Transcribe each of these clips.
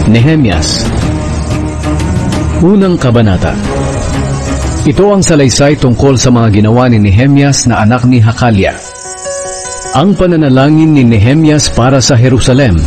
Nehemias. Unang Kabanata. Ito ang salaysay tungkol sa mga ginawa ni Nehemias na anak ni Hakalia. Ang pananalangin ni Nehemias para sa Jerusalem.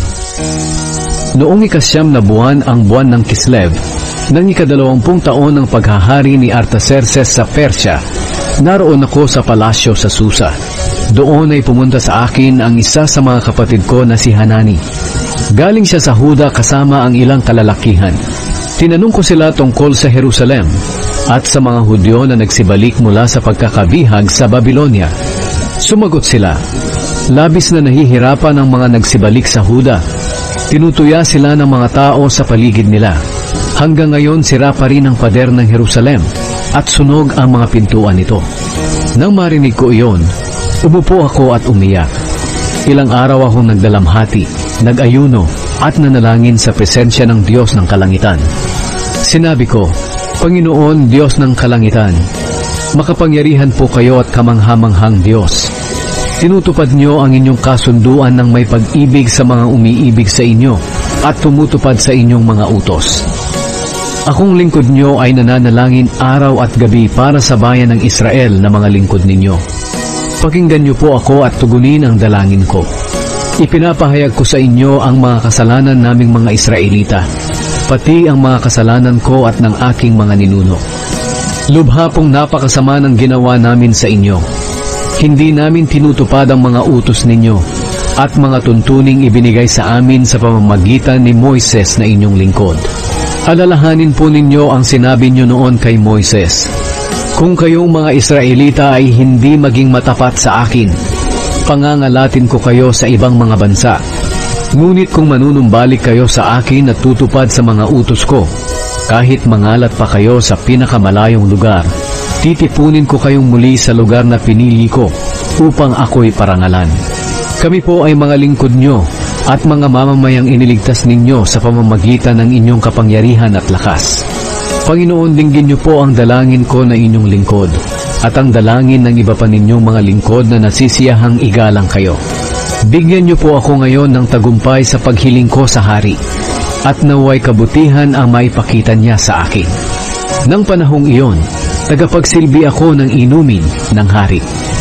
Noong ikasyam na buwan ang buwan ng Kislev, ng ika-20 taon ng paghahari ni Artaxerxes sa Persya, naroon ako sa palasyo sa Susa. Doon ay pumunta sa akin ang isa sa mga kapatid ko na si Hanani. Galing siya sa Huda kasama ang ilang kalalakihan. Tinanong ko sila tungkol sa Jerusalem at sa mga Hudyo na nagsibalik mula sa pagkakabihag sa Babylonia. Sumagot sila, labis na nahihirapan ang mga nagsibalik sa Huda. Tinutuya sila ng mga tao sa paligid nila. Hanggang ngayon sira pa rin ang pader ng Jerusalem at sunog ang mga pintuan nito. Nang marinig ko iyon, umupo ako at umiyak. Ilang araw akong nagdalamhati, nag-ayuno at nanalangin sa presensya ng Diyos ng Kalangitan. Sinabi ko, Panginoon Diyos ng Kalangitan, makapangyarihan po kayo at kamanghamanghang Diyos. Tinutupad niyo ang inyong kasunduan ng may pag-ibig sa mga umiibig sa inyo at tumutupad sa inyong mga utos. Akong lingkod niyo ay nananalangin araw at gabi para sa bayan ng Israel na mga lingkod ninyo. Pakinggan niyo po ako at tugunin ang dalangin ko. Ipinapahayag ko sa inyo ang mga kasalanan naming mga Israelita, pati ang mga kasalanan ko at ng aking mga ninuno. Lubha pong napakasama ng ginawa namin sa inyo. Hindi namin tinutupad ang mga utos ninyo at mga tuntuning ibinigay sa amin sa pamamagitan ni Moises na inyong lingkod. Alalahanin po ninyo ang sinabi niyo noon kay Moises, kung kayong mga Israelita ay hindi maging matapat sa akin, pangangalatin ko kayo sa ibang mga bansa. Ngunit kung manunumbalik kayo sa akin at tutupad sa mga utos ko, kahit mangalat pa kayo sa pinakamalayong lugar, titipunin ko kayong muli sa lugar na pinili ko upang ako'y parangalan. Kami po ay mga lingkod nyo at mga mamamayang iniligtas ninyo sa pamamagitan ng inyong kapangyarihan at lakas. Panginoon, dinggin niyo po ang dalangin ko na inyong lingkod at ang dalangin ng iba pa ninyong mga lingkod na nasisiyahang igalang kayo. Bigyan niyo po ako ngayon ng tagumpay sa paghiling ko sa hari at naway kabutihan ang maipakita niya sa akin. Nang panahong iyon, tagapagsilbi ako ng inumin ng hari.